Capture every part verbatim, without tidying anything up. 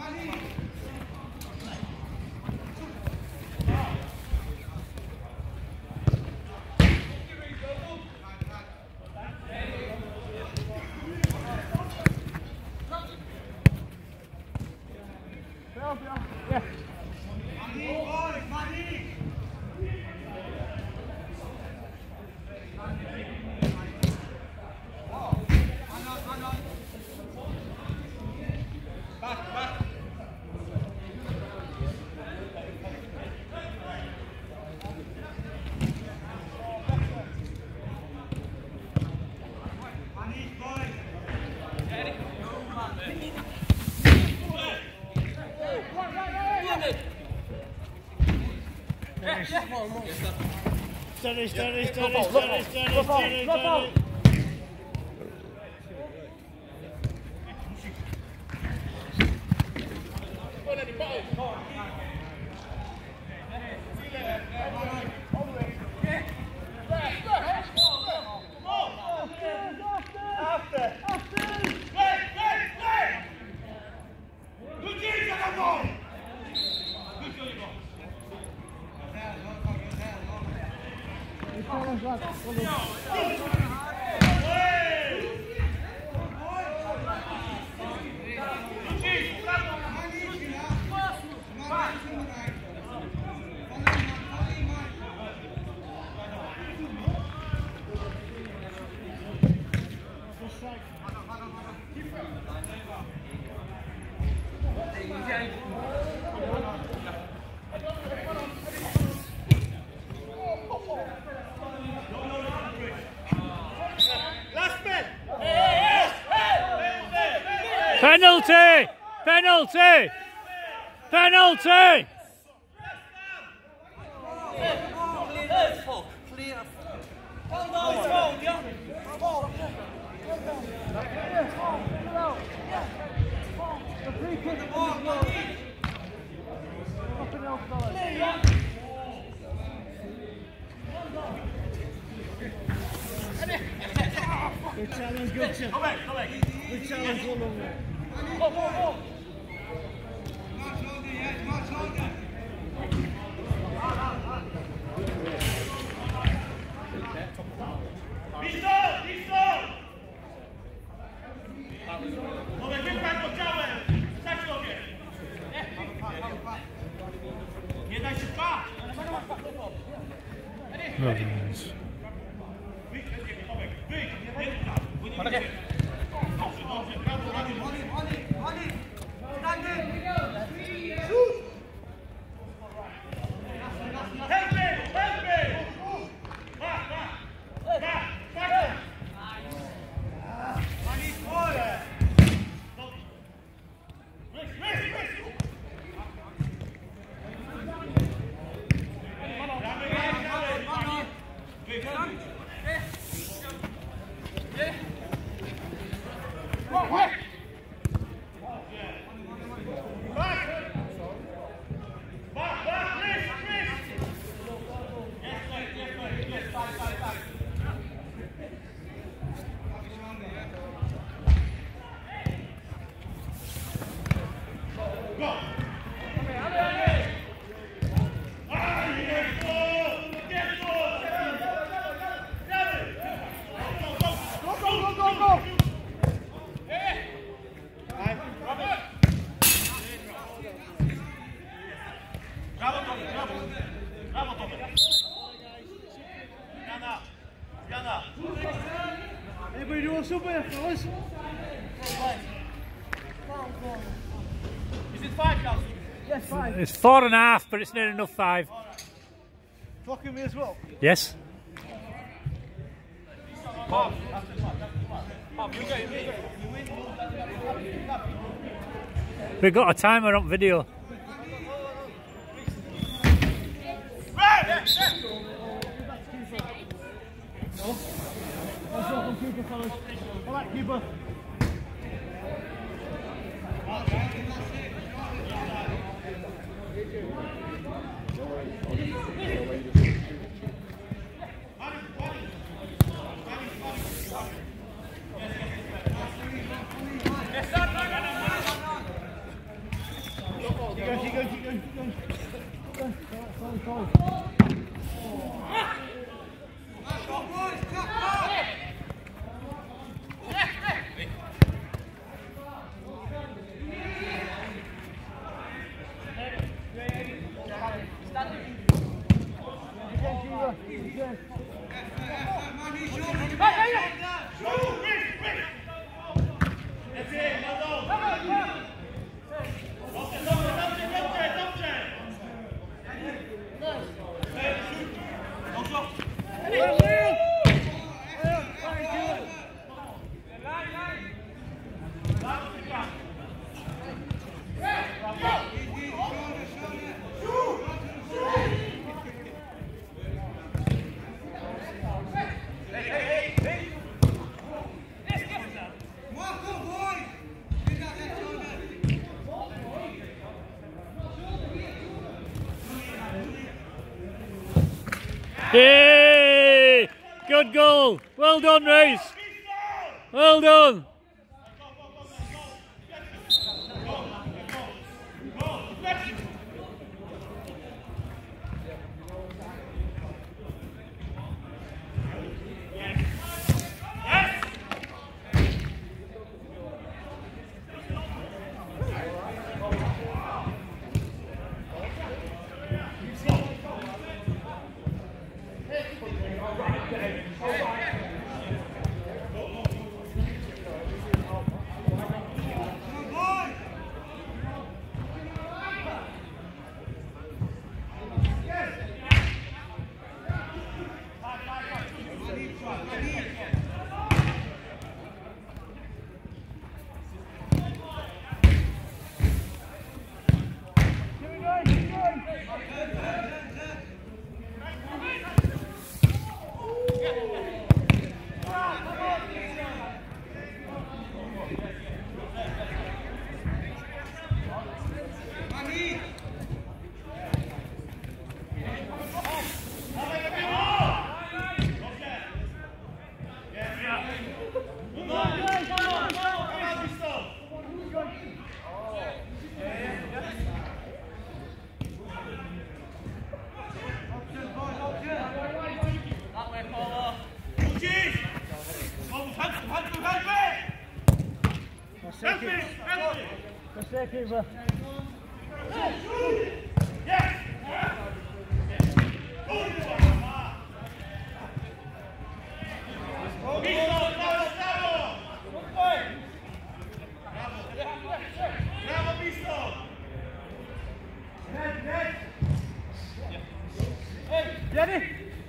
Steady, steady, steady, steady, steady, steady, steady. Penalty! Penalty! Penalty! Good challenge, good challenge. Come back, come back. Good challenge all over. Go, go, go. Listo, listo. Come che fai con ciao? Stai come? Nie daj się pa. No, nice. Everybody doing something, fellas? Is it five, Kelsey? Yes, five. It's four and a half, but it's not enough five. Clocking me as well? Yes. Bob. Bob, you go, you go. We've got a timer on video. Let's go from keeper, fellas. All right, keeper. going, keep going, keep going, keep going. Keep going. Sorry, sorry, sorry. Yay! Good goal. Well done, Reece. Well done. That's their keeper. Ready?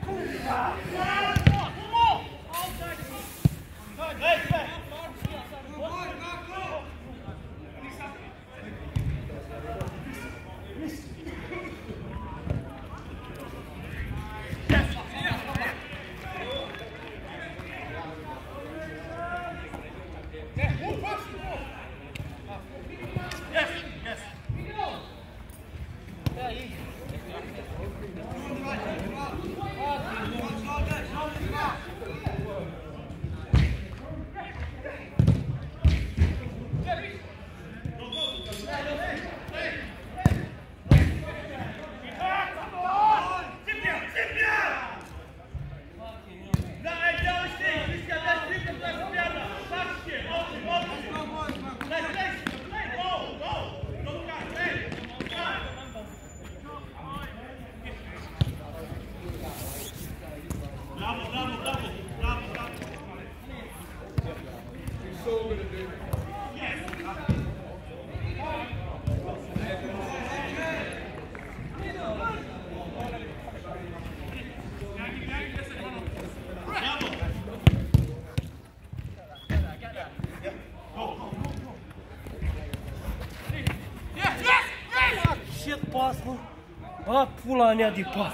Pasul, a pula mea de pas.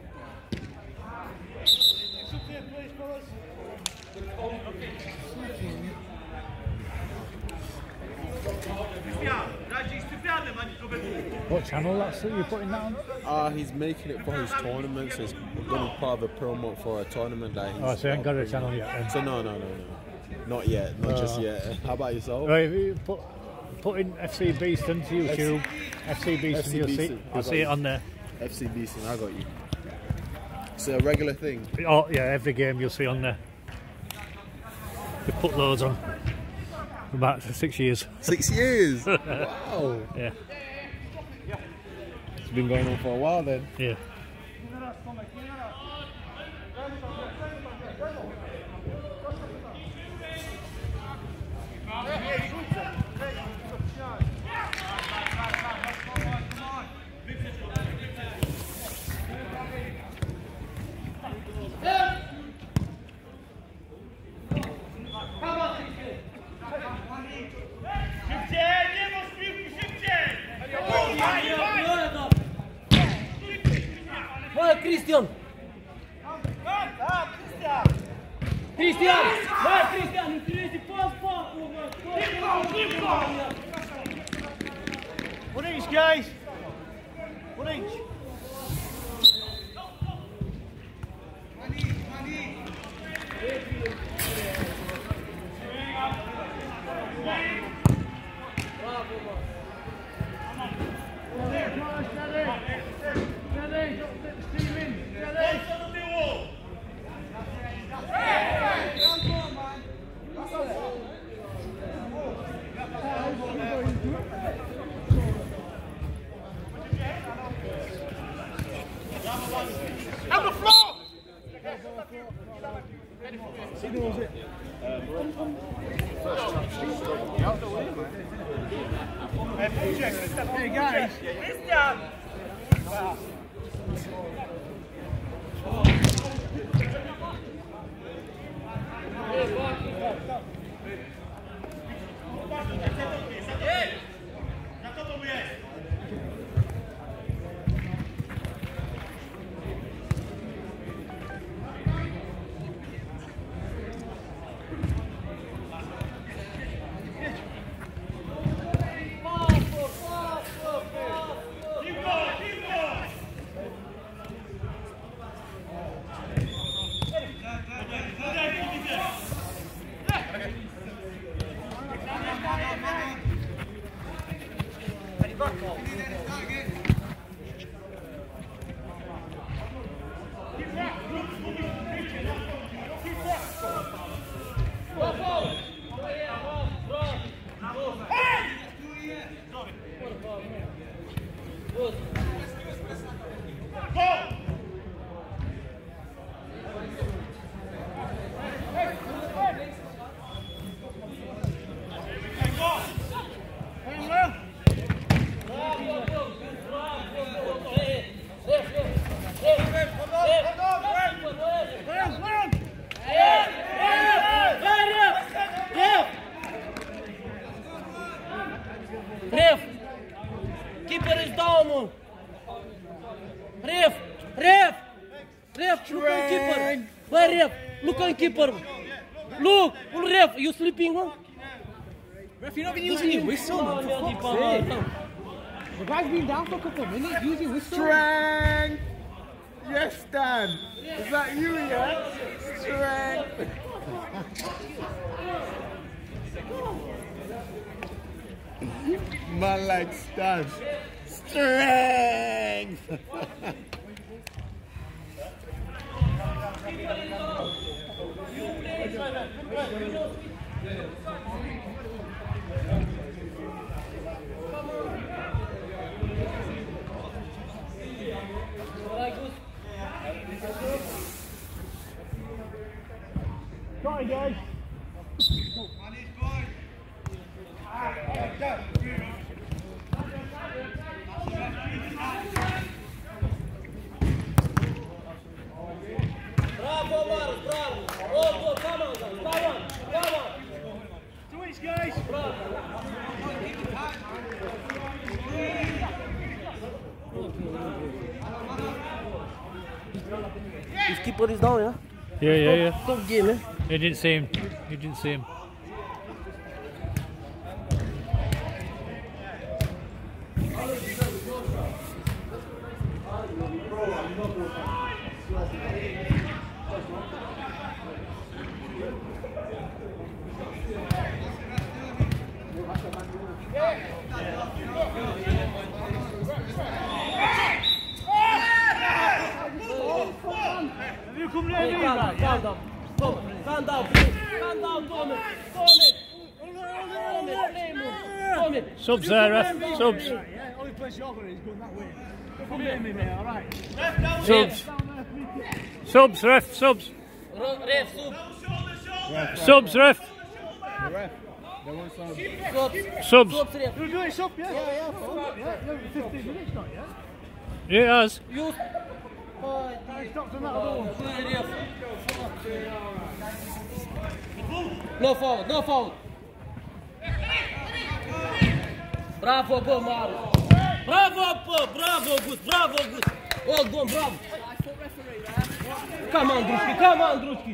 What channel that's that you're putting that on? Uh, he's making it for his tournament, so he's going to part of a promo for a tournament that he's... Oh, so you ain't got a channel yet then? So no, no, no, no. Not yet, not uh, just yet. How about yourself? Right, if you put put in F C Beeston to YouTube. F C Beeston, F C you'll see, Beeston, I you'll got see it you. on there. F C Beeston, I got you. It's a regular thing. Oh yeah, every game you'll see on there. We put loads on. About six years. Six years? Wow. Yeah. It's been going on for a while then. Yeah. Christian! Christian! Vai, Christian! Increase pass, pass! One each, guys. One each. On the floor! Hey guys! Christian! Ref! Keeper is down! Ref! Ref! Ref! Look on keeper! Where ref? Look on keeper! Look! Ref! You sleeping? Huh? Ref, you're not even using your whistle, man. For fuck's sake. The guy's been down for a couple of minutes. Use your whistle. Strength! Yes, Dan. Is that you, yeah? Strength! Man like Stan. Strength! Sorry, guys. Bravo, Marcos, bravo! Oh, go, come on, come on, come on! Two each, guys. His keeper is down, yeah? Yeah, yeah, yeah. Top game, eh? You didn't see him. You didn't see him. Yeah. You come Hey, there, calm down, calm down. Come, calm down, please. Calm down, Tommy. Tommy. Tommy, play move. Tommy. Subs there, ref. Subs. Yeah, only place you're going is going that way. Come near me, mate, alright? Subs. Subs, ref. Subs. Ro- Ref, sub. Subs, ref. The ref. They want some. Subs. Subs. Subs, ref. You're doing sub, yeah? Yeah, yeah, yeah. fifteen minutes, not yeah? Yeah, it has. You. Oh, I stopped on that other one. ref. No foul, no foul. Bravo, Bo, Mario. Bravo, Bo, bravo, Gus, bravo, Gus. Well done, bravo. Come on, Druski, come on, Druski.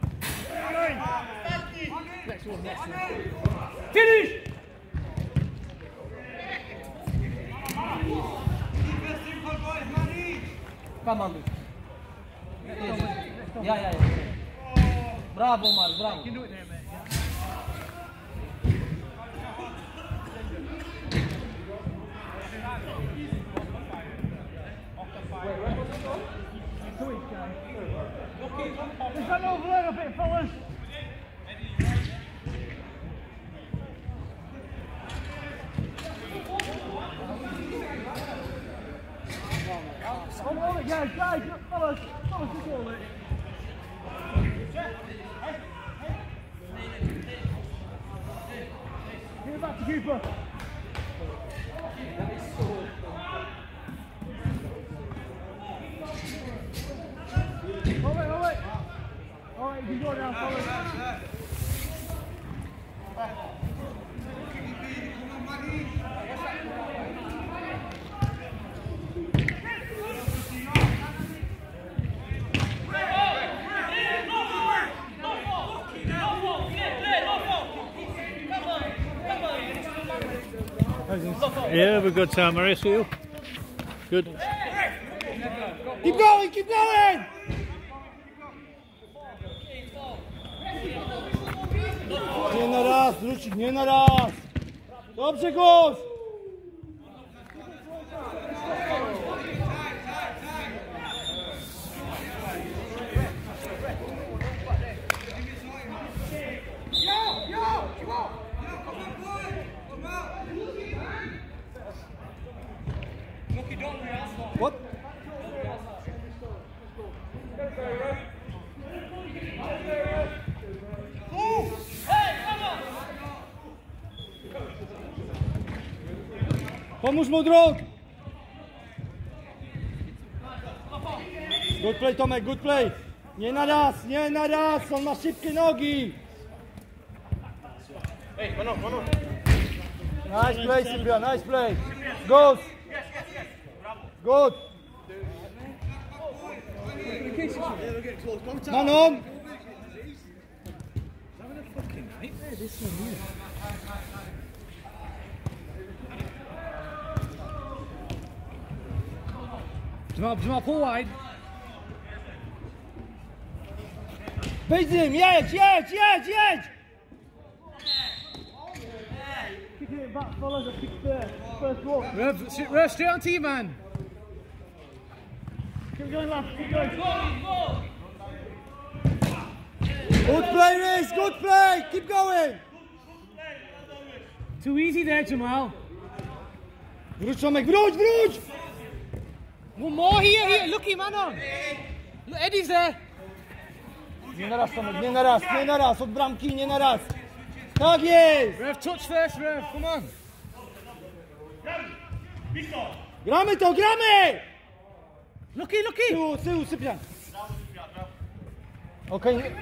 Next one, next one. Finish! Come on, Druski. Yeah, yeah, yeah. Bravo, Mario, bravo. You can do it there, mate. Just run over there a bit, fellas. Come on, guys, guys, fellas, fellas, just hold it. Give it back to keeper. Hold it, hold it. All right, you can go now, fellas. Yeah, we've got time, Mauricio. Good. Keep going, keep going! Nie na raz, Rucik, nie na raz! Dobrze, Gus! What? Pomóż mu, drog! Good play, Tomek, good play! Nie na raz, nie na raz, on ma szybkie nogi! Nice play, Cyprian, nice play! Good! Good! Man on! Jamal, Jamal, pull wide. Wejdź z nim, jedź, jedź, jedź, jedź! Kicking it back, fellas, I kick there. First walk. Rev, Rev, straight on T, man. Keep going, lads, keep going. Good play, Reece, good play! Keep going! Too easy there, Jamal. Wróć, Tomek, wróć, wróć! One more here, here. Look him, man on. Look, Eddie's there. Nie na raz, Tomek, nie na raz, nie na raz, od bramki, nie na raz. Tak jest! Rev, touch first, Rev. Come on. Gramy to, gramy! Looky, looky. Z tyłu, z tyłu, Cyprian. Okej. Okay.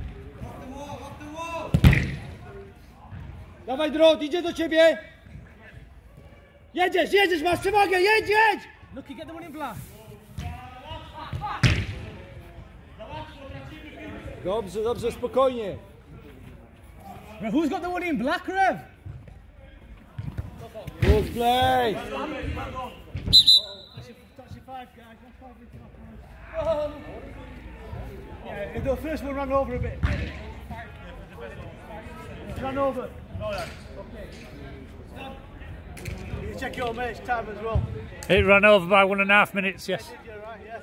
Dawaj, Drot, idzie do ciebie. Jedziesz, jedziesz, masz przewagę, jedź, jedź! Looky, get the one in black. Dobrze, dobrze, spokojnie. Rev, who's got the one in black, Rev? Good play. Yeah, the first one ran over a bit. Run over. Okay. check your mate's time as well. It ran over by one and a half minutes, yes. You're right, yes.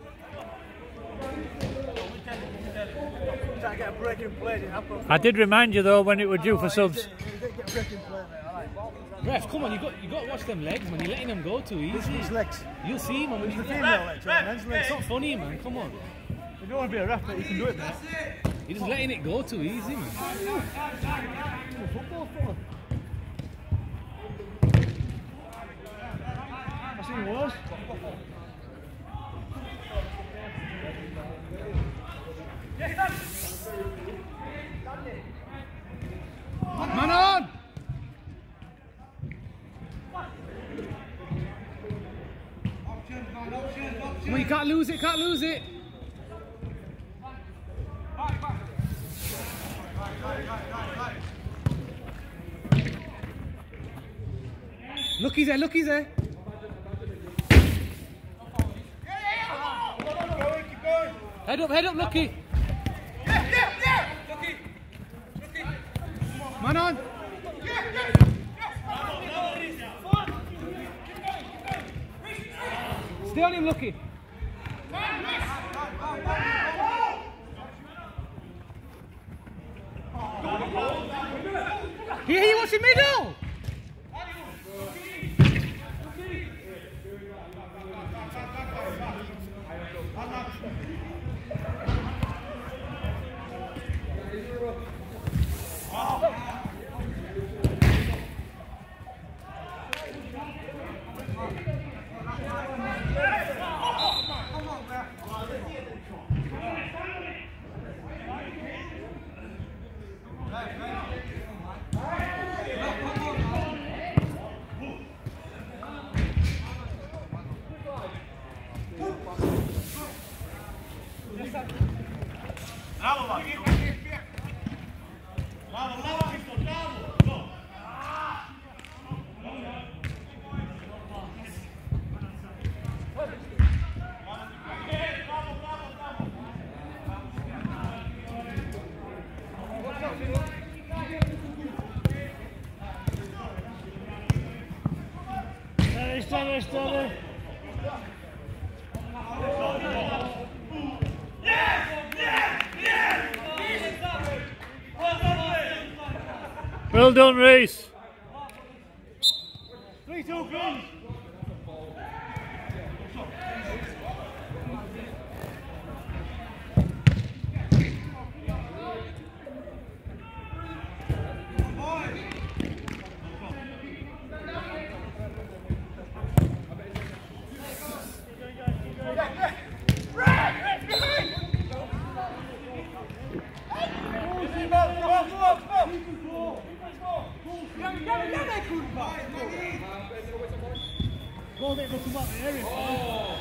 Try to get a break in play, didn't happen. I did remind you though when it were due for subs. You didn't get a break in play, mate. I like. Ref, come on, you got you got to watch them legs, man. You're letting them go too easy. His legs. You'll see, man. When It's you the female legs, right? Men's legs. It's not funny, man. Come on. If you want to be a ref, mate, you can do it, mate. You're just letting it go too easy, man. Football, football. I've seen worse. Man on! Come on, you can't lose it, can't lose it. Lookie's there, Lookie's there. Head up, head up, Lookie. Man on. Stay on him, Lookie. Here, he wants the middle. Steady, steady. Well done, Reese. Three, two, green. Go there, go to my area. Oh.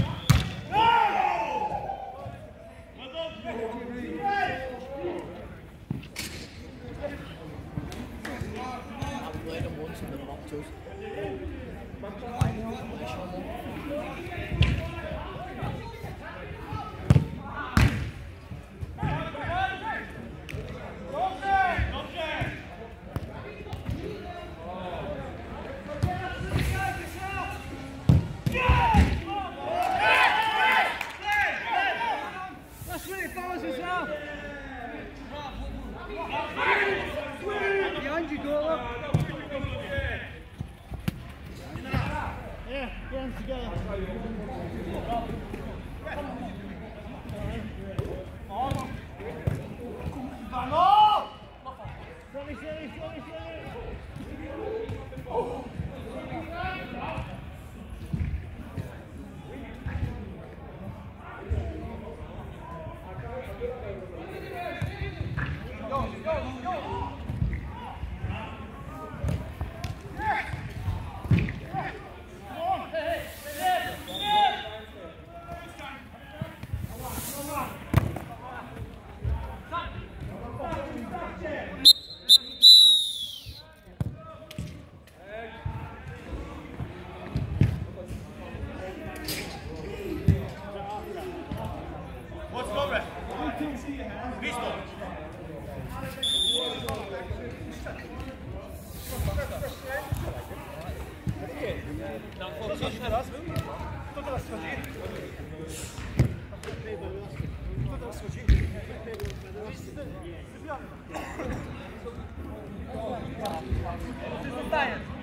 I've played them once in the boxers. Behind you, go yeah, hands together. Steady, steady, steady, steady. Oh. Go, go, go. Kto schodzi teraz? Kto teraz schodzi? Kto teraz schodzi? Ty zostajesz.